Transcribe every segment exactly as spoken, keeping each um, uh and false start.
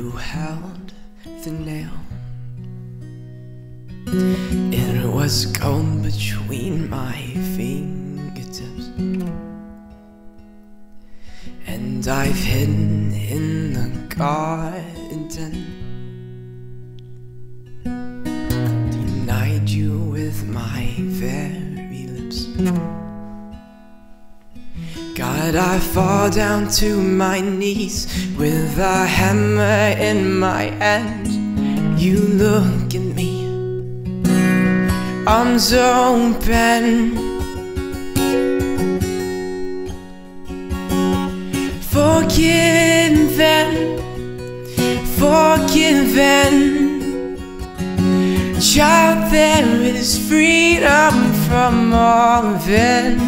You held the nail. It was cold between my fingertips, and I've hidden in the garden, denied you with my very lips. God, I fall down to my knees with a hammer in my hand. You look at me, arms open, forgiven, forgiven. Child, there is freedom from all of it.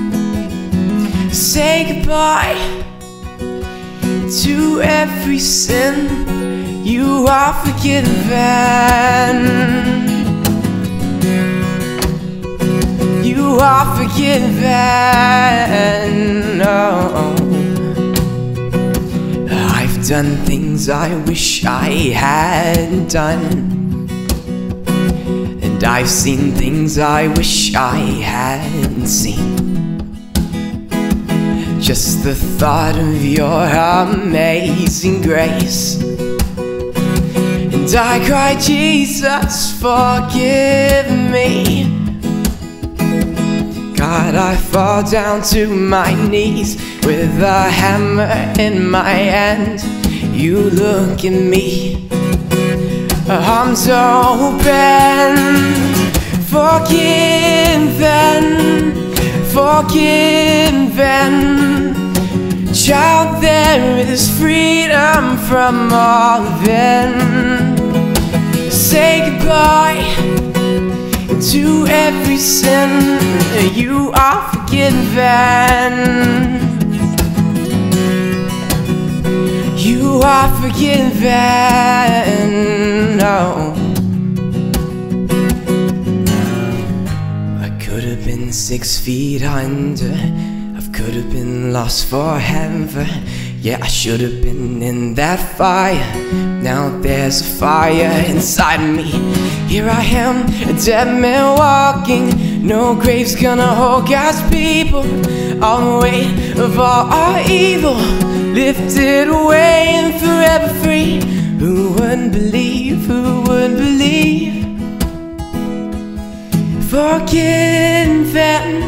Say goodbye to every sin. You are forgiven. You are forgiven. Oh, I've done things I wish I hadn't done, and I've seen things I wish I hadn't seen. Just the thought of your amazing grace, and I cry, Jesus, forgive me. God, I fall down to my knees with a hammer in my hand. You look at me, arms open, forgiven, forgiven. Child, there is freedom from all of it. Say goodbye to every sin. You are forgiven. You are forgiven. Oh, I could have been six feet under, I could have been lost forever. Yeah, I should have been in that fire. Now there's a fire inside of me. Here I am, a dead man walking. No grave's gonna hold God's people. All the weight of all our evil lifted away and forever free. Who wouldn't believe? Who would believe? Forgiven,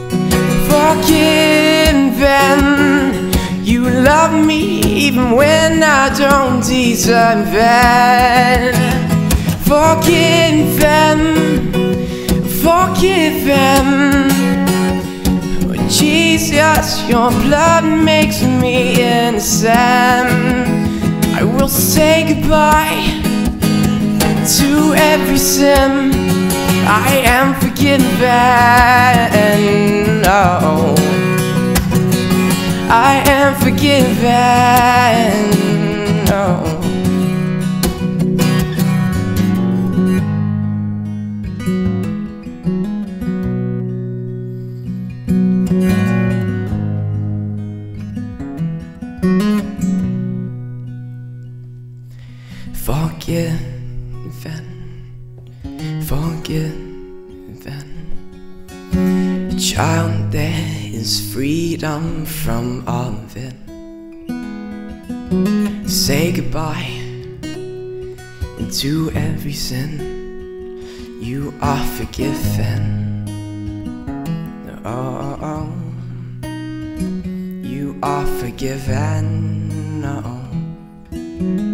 forgiven. You love me even when I don't deserve it. Forgiven, forgiven. Oh, Jesus, your blood makes me innocent. I will say goodbye to every sin. I am forgiven. Oh, I am forgiven. Oh. Forgiven, forgiven. Child, there is freedom from all of it. Say goodbye to every sin. You are forgiven. Oh, oh. You are forgiven. Oh.